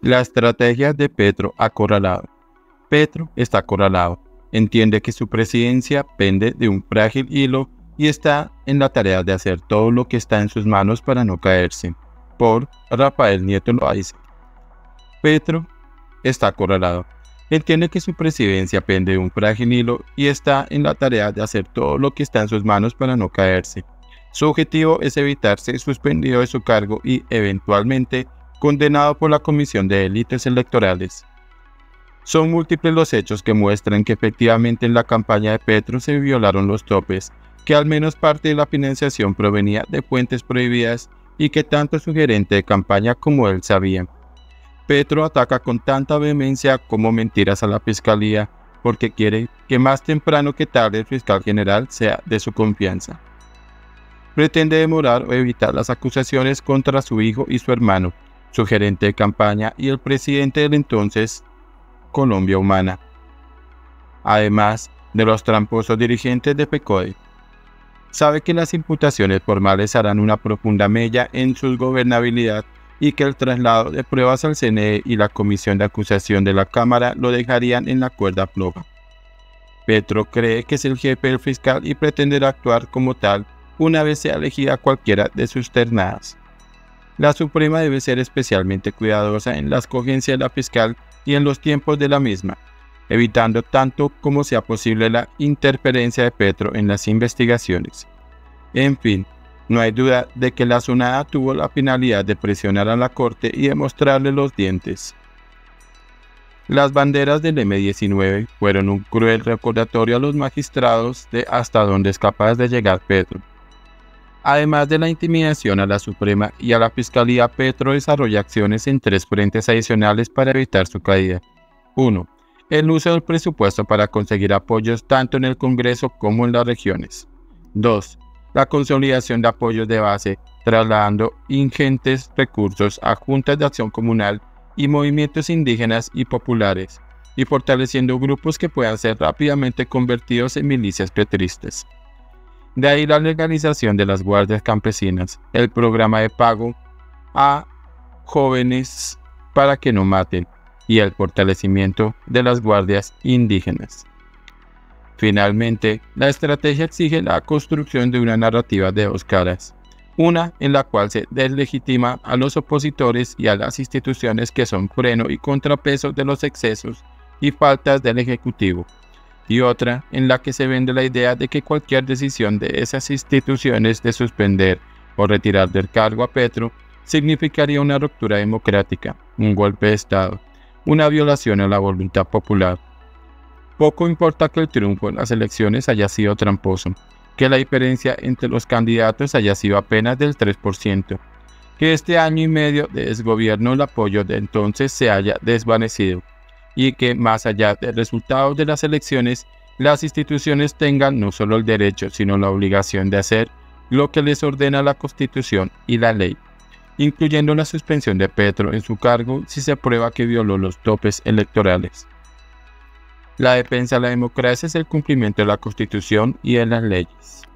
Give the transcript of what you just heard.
La estrategia de Petro acorralado. Petro está acorralado. Entiende que su presidencia pende de un frágil hilo y está en la tarea de hacer todo lo que está en sus manos para no caerse. Por Rafael Nieto Loaiza. Petro está acorralado. Entiende que su presidencia pende de un frágil hilo y está en la tarea de hacer todo lo que está en sus manos para no caerse. Su objetivo es evitar ser suspendido de su cargo y, eventualmente, condenado por la Comisión de Delitos Electorales. Son múltiples los hechos que muestran que efectivamente en la campaña de Petro se violaron los topes, que al menos parte de la financiación provenía de fuentes prohibidas y que tanto su gerente de campaña como él sabían. Petro ataca con tanta vehemencia como mentiras a la fiscalía porque quiere que más temprano que tarde el fiscal general sea de su confianza. Pretende demorar o evitar las acusaciones contra su hijo y su hermano, su gerente de campaña y el presidente del entonces Colombia Humana, además de los tramposos dirigentes de FECODE. Sabe que las imputaciones formales harán una profunda mella en su gobernabilidad y que el traslado de pruebas al CNE y la comisión de acusación de la Cámara lo dejarían en la cuerda floja. Petro cree que es el jefe del fiscal y pretenderá actuar como tal una vez sea elegida cualquiera de sus ternadas. La Suprema debe ser especialmente cuidadosa en la escogencia de la fiscal y en los tiempos de la misma, evitando tanto como sea posible la interferencia de Petro en las investigaciones. En fin, no hay duda de que la sonada tuvo la finalidad de presionar a la Corte y demostrarle los dientes. Las banderas del M-19 fueron un cruel recordatorio a los magistrados de hasta dónde es capaz de llegar Petro. Además de la intimidación a la Suprema y a la Fiscalía, Petro desarrolla acciones en 3 frentes adicionales para evitar su caída. 1. El uso del presupuesto para conseguir apoyos tanto en el Congreso como en las regiones. 2. La consolidación de apoyos de base, trasladando ingentes recursos a juntas de acción comunal y movimientos indígenas y populares, y fortaleciendo grupos que puedan ser rápidamente convertidos en milicias petristas. De ahí la legalización de las guardias campesinas, el programa de pago a jóvenes para que no maten y el fortalecimiento de las guardias indígenas. Finalmente, la estrategia exige la construcción de una narrativa de 2 caras, una en la cual se deslegitima a los opositores y a las instituciones que son freno y contrapeso de los excesos y faltas del Ejecutivo, y otra en la que se vende la idea de que cualquier decisión de esas instituciones de suspender o retirar del cargo a Petro significaría una ruptura democrática, un golpe de Estado, una violación a la voluntad popular. Poco importa que el triunfo en las elecciones haya sido tramposo, que la diferencia entre los candidatos haya sido apenas del 3%, que este año y medio de desgobierno el apoyo de entonces se haya desvanecido, y que, más allá del resultado de las elecciones, las instituciones tengan no solo el derecho, sino la obligación de hacer lo que les ordena la Constitución y la ley, incluyendo la suspensión de Petro en su cargo si se prueba que violó los topes electorales. La defensa de la democracia es el cumplimiento de la Constitución y de las leyes.